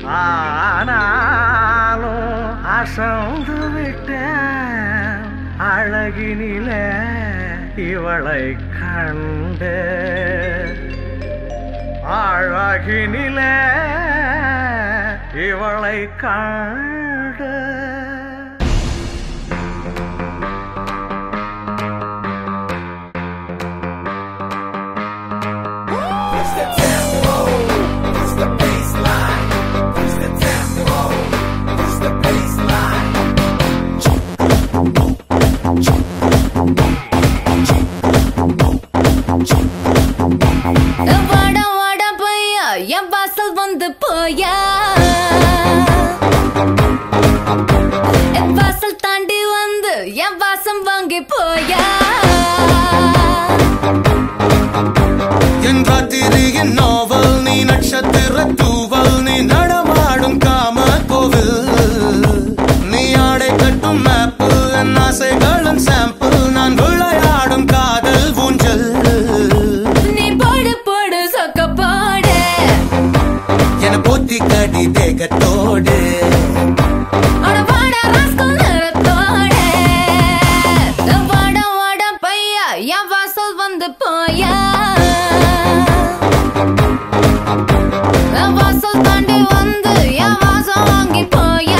ஆனாலும் அசந்து விட்டேன் அழகினிலே இவளை கண்டு அழகினிலே இவளை கண்டு என் வாசல் வந்து போயா என் வாசல் தாண்டி வந்து என் வாசம் வாங்கி போயா என் ராத்திரியின் நாவல் நீ நட்சத்திர தூவல் நீ நடமாடும் காம கோவில் நீ ஆடை கட்டும் மேப்பு என் ஆசைகளின் சாம்பிள் நான் விளையாடும் காதல் ஊஞ்சல் நீ போடு போடு சொக்க போடு என போத்தி கடி தேகத்தோடு அட வாட ராஸ்கல் நிறத்தோடு வாட வாட பையா என் வாசல் வந்து போயா என் வாசல் தாண்டி வந்து என் வாசம் வாங்கி போயா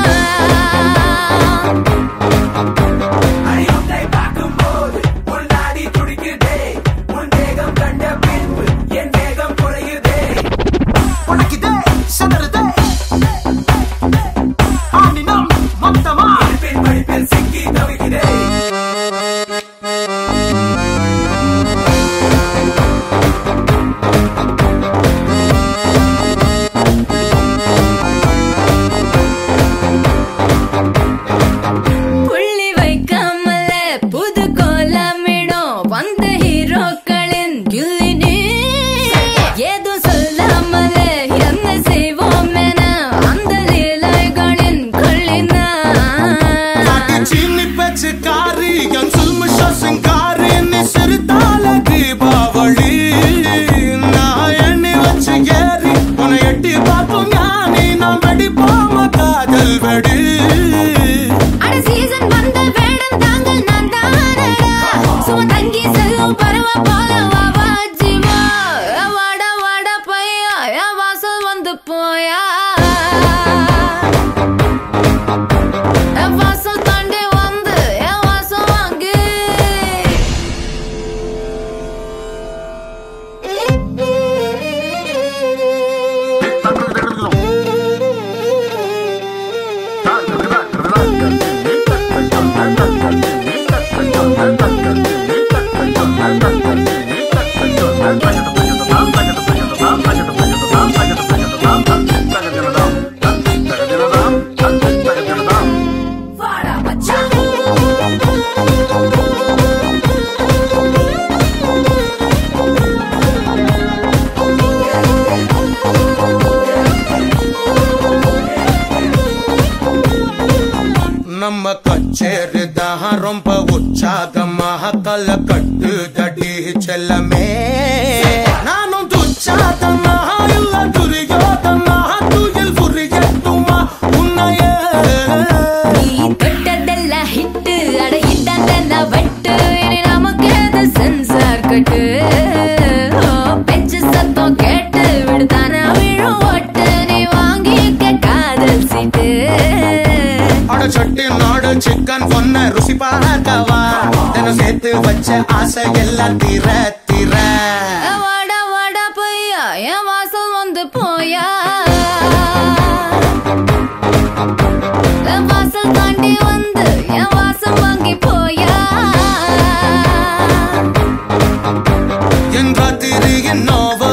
நம்ம கச்சேரிதான் ரொம்ப உற்சாகமாக கல கட்டு தடி செல்லமே நானும் துச்சாதமாக இல்ல துரியோதமாக துயில் புரியட்டுமா உன்னையே நீ தொட்டதெல்லாம் ஹிட்டு அட இட்டதெல்லாம் வட்டு இனி நமக்கு எது சென்சார் கட்டு பெஞ்சு சத்தம் கேட்டு விடுதானா விழும் ஓட்டு நீ வாங்கிக்க காதல் சீட்டு சட்டி நாடு சிக்கன் பொண்ண ருசி பார்க்கவா தினம் சேர்த்து வச்ச ஆசை எல்லாம் தீர தீர வாடா வாடா பையா என் வாசல் வந்து போயா என் வாசல் தாண்டி வந்து என் வாசம் வாங்கி போயா என் ராத்திரியின் நாவல்